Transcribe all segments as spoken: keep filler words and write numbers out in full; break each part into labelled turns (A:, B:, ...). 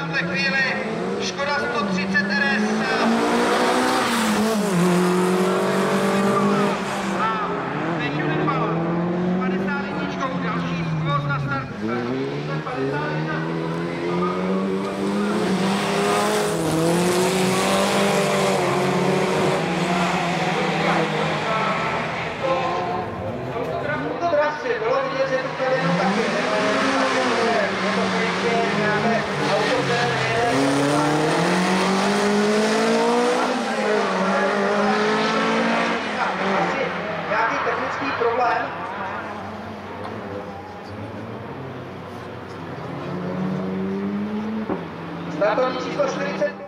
A: tuhle chvíli Škoda sto třicet R S. A teď jeden bal. padesát jedna další skvost na start. padesát jedna. Bylo vidět, že to chtěli jenom taky, je to pěkně, máme auto, které nejde, asi nějaký technický problém. Startovní číslo čtyřicet pět.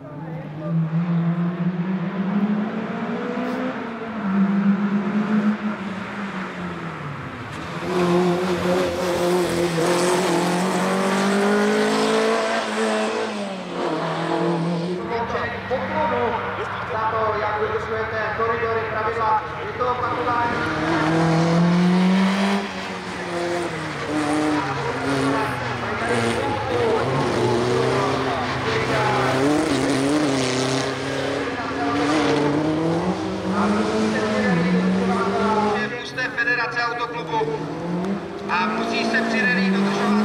A: Za to, jak dodržujete koridory, pravidla, je to opakování. Z té federace autoklubu a musí se při rally dodržovat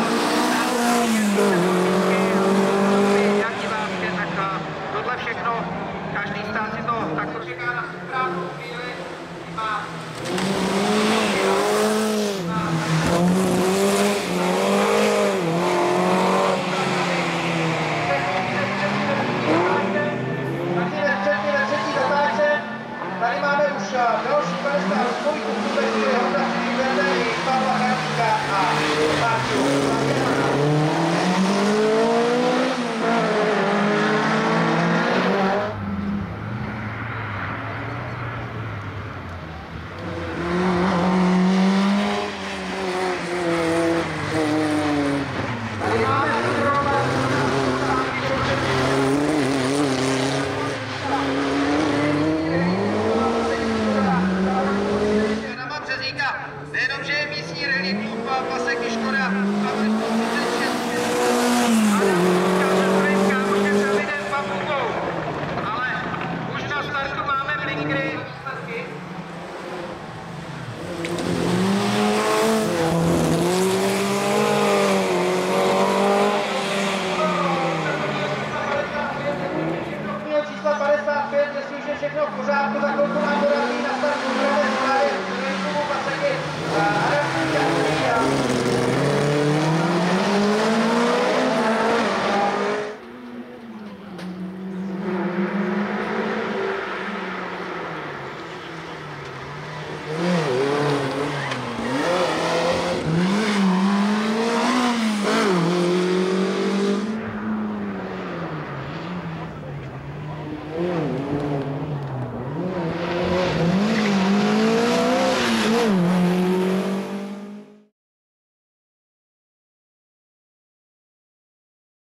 A: jak divácké, tak tohle všechno, každý stát si to tak čeká na správnou chvíli, má tady máme už další padesát spojků, které jsou Honda Civic, Pavla Karlíka a Marťu. Nejenom, že je místní rally klub Paseky Škoda, ale sto třicet šest. Ale už na startu máme blinkery. Čísla padesát pět, jestli už je všechno v pořádku, tak to